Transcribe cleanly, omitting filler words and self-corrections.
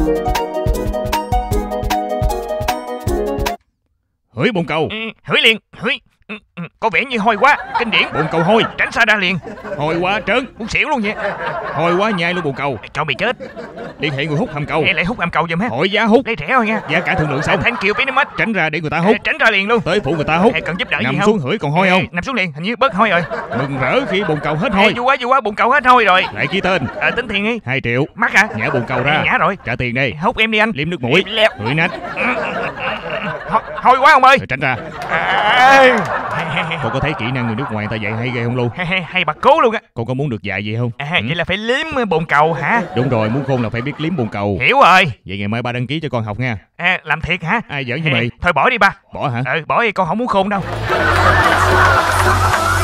Hửi bồn cầu. Hửi liền, hửi. Có vẻ như hôi quá, kinh điển. Bồn cầu hôi. Tránh xa ra liền. Hôi quá trơn. Muốn xỉu luôn vậy. Hôi quá nhai luôn bồn cầu. Cho mày chết. Liên hệ người hút hầm cầu. Nghe lại hút hầm cầu giùm ha. Hỏi giá hút. Lấy rẻ thôi nha. Giá cả thương lượng xong. Thank you very much. Tránh ra để người ta hút. Tránh ra liền luôn. Tới phụ người ta hút. Cần giúp đỡ gì Nằm không? xuống hửi còn hôi không? Nằm xuống liền, hình như bớt hôi rồi. Mừng rỡ khi bồn cầu hết hôi. Vui quá, bồn cầu hết hôi rồi. Lại ký tên. Tính tiền đi. 2 triệu. Mắc hả? Nhả bồn cầu ra. Nhả rồi. Trả tiền đây. Hút em đi anh. Liếm nước mũi. Hửi nách. Hôi quá ông ơi. Tránh ra. Con có thấy kỹ năng người nước ngoài người ta dạy hay ghê không Lu? Hay bà cố luôn á. Con có muốn được dạy gì không? Vậy là phải liếm bồn cầu hả? Đúng rồi, muốn khôn là phải biết liếm bồn cầu. Hiểu rồi. Vậy ngày mai ba đăng ký cho con học nha. Làm thiệt hả? Ai giỡn với mày? Thôi bỏ đi ba. Bỏ hả? Bỏ đi, con không muốn khôn đâu.